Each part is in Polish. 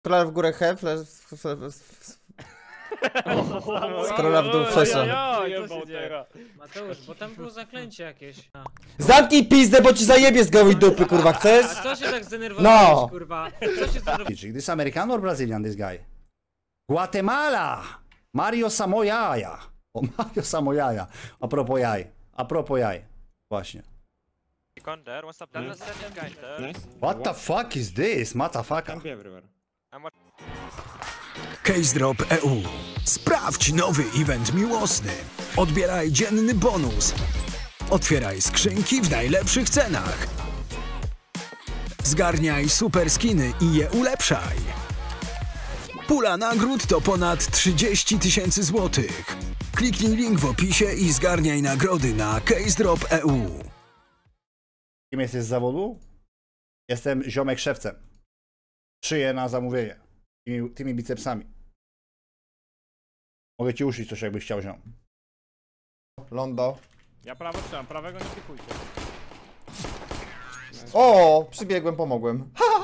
Scrolla w górę H, scrolla w dół flesza. Mateusz, bo tam było zaklęcie jakieś. Zamknij pizdę, bo ci zajebie z gołej dupy, kurwa, chcesz? A co się tak zdenerwowałeś, kurwa? Co się zdenerwowałeś? This American or Brazilian, this guy? Guatemala! Mario Samojaja. O, Mario Samojaja. A propos jaj. Właśnie. What the fuck is this, motherfucker? Case Drop EU. Sprawdź nowy event miłosny. Odbieraj dzienny bonus. Otwieraj skrzynki w najlepszych cenach. Zgarniaj super skiny i je ulepszaj. Pula nagród to ponad 30 000 złotych. Kliknij link w opisie i zgarniaj nagrody na Case Drop EU. Kim jesteś z zawodu? Jestem ziomek szewcem. Szyję na zamówienie. Tymi bicepsami. Mogę ci uszyć coś, jakbyś chciał, ziom. Londo. Ja prawo trzymam, prawego nie pikujcie. O, przybiegłem, pomogłem. Ha!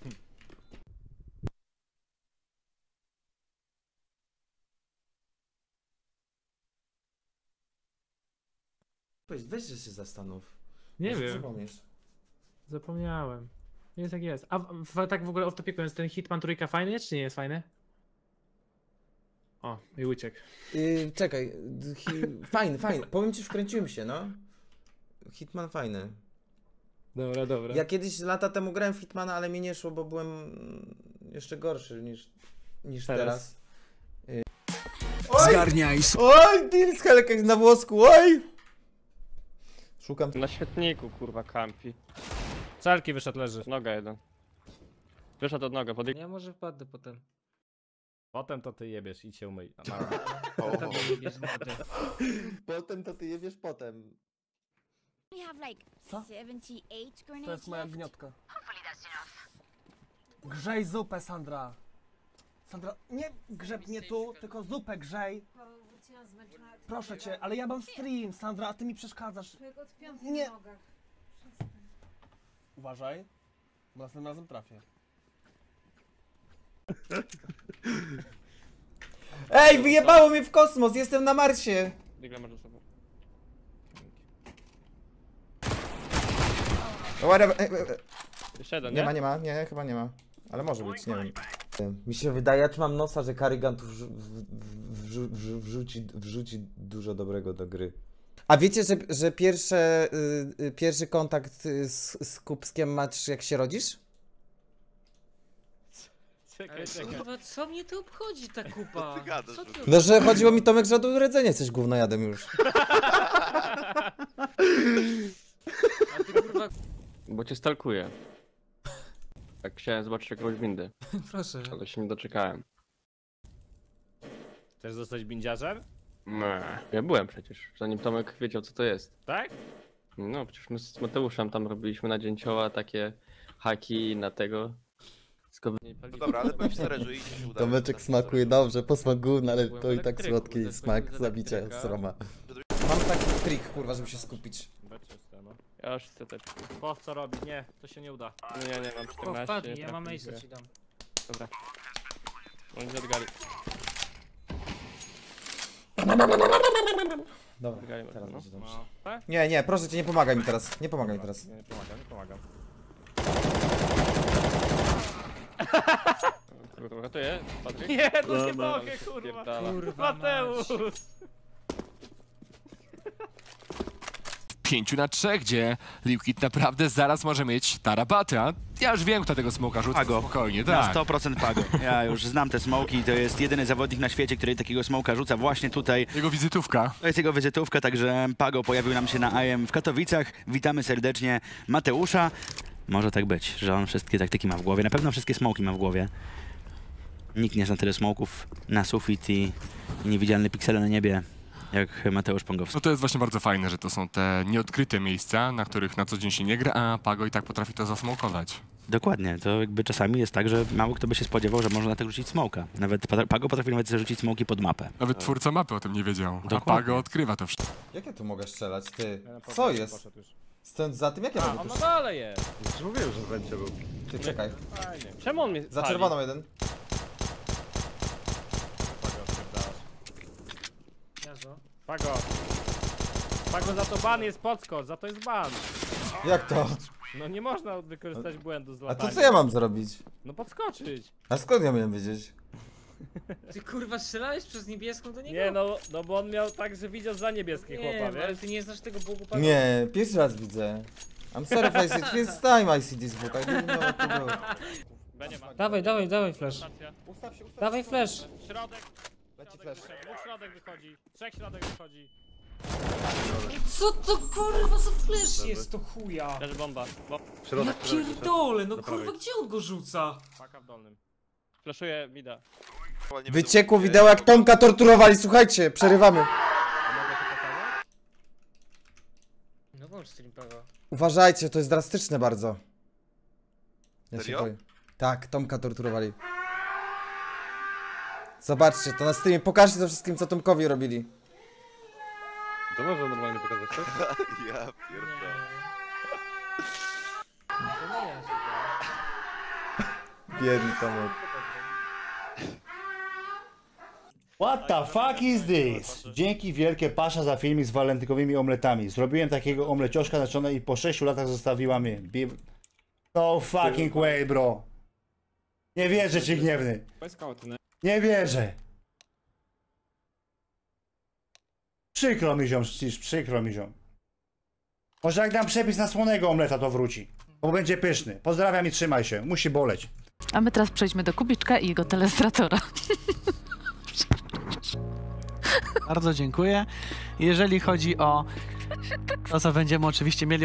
Weź, że się zastanów. Nie Może wiem, przypomnisz. zapomniałem. Jest jak jest. A tak w ogóle off topicu, jest ten Hitman trójka fajny, czy nie jest fajny? O, i uciekł. Czekaj, fajny. Powiem ci, wkręciłem się, no. Hitman fajny. Dobra. Ja kiedyś lata temu grałem w Hitmana, ale mi nie szło, bo byłem jeszcze gorszy niż teraz. Zgarniaj Oj, deal z Helek na włosku, oj! Szukam. Na świetniku, kurwa, kampi. Celki wyszedł, leży. Noga jeden. Wyszedł od noga, Ja może wpadnę potem. Potem to ty jebiesz, idź się umyj. Potem jebiesz mordę. Potem to ty jebiesz potem. Co? To jest moja gniotka. Grzej zupę, Sandra. Sandra, nie grzeb mnie tu, tylko zupę grzej. Proszę cię, ale ja mam stream, Sandra, a ty mi przeszkadzasz. Nie. Uważaj, bo następnym razem trafię. Ej, wyjebało mnie w kosmos, jestem na Marsie. Digla masz za sobą. Jeszcze jeden, Nie, chyba nie ma. Ale może być, nie wiem. Mi się wydaje, czy mam nosa, że Karrigan tu wrzuci dużo dobrego do gry. A wiecie, że pierwszy kontakt z Kubskiem masz jak się rodzisz? Czekaj. Kurwa, co mnie to obchodzi ta kupa? Co ty No, że chodziło mi Tomek, że od urodzenia jesteś gównojadem już. A ty kurwa... Bo cię stalkuję. Tak chciałem zobaczyć jakąś windy, Proszę. ale się nie doczekałem. Chcesz zostać bindziarzem? Nie. Ja byłem przecież, zanim Tomek wiedział co to jest. Tak? No przecież my z Mateuszem tam robiliśmy na dzięcioła takie haki na tego. No dobra, ale byłem w stereżu i się udało. Tomeczek smakuje dobrze, posmak gówna, ale to i tak elektryku, słodki ze smak swojego zabicia elektryka. z Roma. Mam taki trik, kurwa, żeby się skupić. Ja już chcę teczki. Po co robi? Nie, to się nie uda. No ja nie mam 14. O, wpadnij, ja mam trafię. ace'a ci dam. Dobra. Oni zadgali. Dobra, Zadgali teraz no. będzie dobrze. No. Tak? Nie, proszę cię, nie pomagaj mi teraz. Nie pomagaj mi teraz. Nie pomagam. Kurwa, to jest? Patryk? Nie, to nie No, mogę, kurwa. spierdala. Kurwa Mateusz! 5 na 3, gdzie Liquid naprawdę zaraz może mieć tarabatę, a ja już wiem, kto tego smoka rzuca. Pago. Spokojnie, Na tak. 100% Pago. Ja już znam te smoki, to jest jedyny zawodnik na świecie, który takiego smoka rzuca właśnie tutaj. Jego wizytówka. To jest jego wizytówka, także Pago pojawił nam się na IM w Katowicach. Witamy serdecznie Mateusza. Może tak być, że on wszystkie taktyki ma w głowie. Na pewno wszystkie smoki ma w głowie. Nikt nie zna tyle smoków na sufit i niewidzialne piksele na niebie, jak Mateusz Pongowski. No to jest właśnie bardzo fajne, że to są te nieodkryte miejsca, na których na co dzień się nie gra, a Pago i tak potrafi to zasmokować. Dokładnie, to jakby czasami jest tak, że mało kto by się spodziewał, że można tak rzucić smoka. Nawet Pago potrafi nawet zarzucić smoki pod mapę. Nawet twórca mapy o tym nie wiedział, a Dokładnie. Pago odkrywa to wszystko. Jak ja tu mogę strzelać, ty? Co jest? Stąd za tym jak ja A, mogę on na puszczać? dole jest. Już mówiłem, że będzie był. Ty czekaj. Fajnie. Czemu on mnie Za pali? czerwoną jeden. Jezu. Pago. Pago, za to ban jest podskocz, za to jest ban. Jak to? No nie można wykorzystać błędu z A lataniem. to co ja mam zrobić? No podskoczyć. A skąd ja miałem wiedzieć? Ty kurwa strzelałeś przez niebieską do niego? Nie no bo on miał tak, że widział za niebieskie Nie, chłopa, ale wiesz? ty nie znasz tego Bogu Pana. Nie, pierwszy raz widzę. I'm sorry for it, first time I see this book, I didn't know what to do. B nie ma. Dawaj flash. Stacja. Ustaw się, ustaw Dawaj flash. Środek. Leci Środek flash. wychodzi. Dwóch środek wychodzi. Trzech środek wychodzi. Co to kurwa za flash jest to chuja? Też bomba. Ja pierdolę, no kurwa gdzie on go rzuca? Paka w dolnym. Flaszuję mida. Wyciekło wideo jak Tomka torturowali, słuchajcie, przerywamy. A mogę to pokazać? No włącz stream Pago. Uważajcie, to jest drastyczne bardzo. Ja się Serio? boję. Tak, Tomka torturowali. Zobaczcie, to na streamie, pokażcie to wszystkim, co Tomkowi robili. To może normalnie pokazać, tak? Ja pierdolę. To nie jest. Biedny Tomek. What the fuck is this? Dzięki wielkie Pasza za filmik z walentynkowymi omletami. Zrobiłem takiego omlecioszka na czole i po 6 latach zostawiła mnie. No fucking way, bro. Nie wierzę ci, gniewny. Nie wierzę. Przykro mi ziom, przykro mi ziom. Może jak dam przepis na słonego omleta, to wróci. Bo będzie pyszny. Pozdrawiam i trzymaj się. Musi boleć. A my teraz przejdźmy do Kubiczka i jego telestratora. Bardzo dziękuję. Jeżeli chodzi o to, co będziemy oczywiście mieli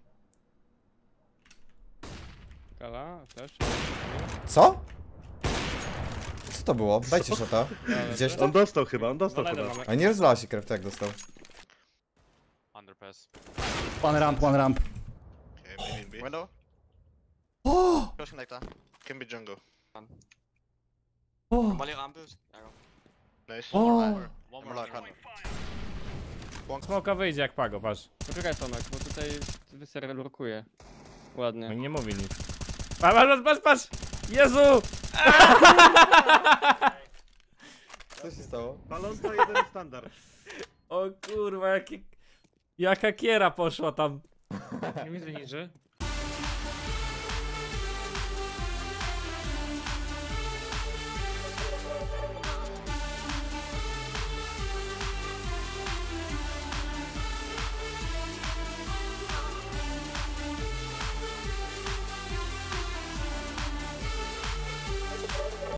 Kala, flash. Co? Co to było? Dajcie szota. Gdzieś to? On dostał chyba, on dostał chyba. A nie rozlała się krew, tak jak dostał. Underpass. One ramp, one ramp. Window. O! Cross connector. Can be jungle. O! Nice. O! One more lock, Smoka wyjdzie jak Pago, patrz. Poczekaj Tomek, bo tutaj wyser blokuje. Ładnie. Nie mówi nic. Patrz! Jezu! Co się stało? Paląca jeden standard. O kurwa, jaka kiera poszła tam. Nie widzę niży.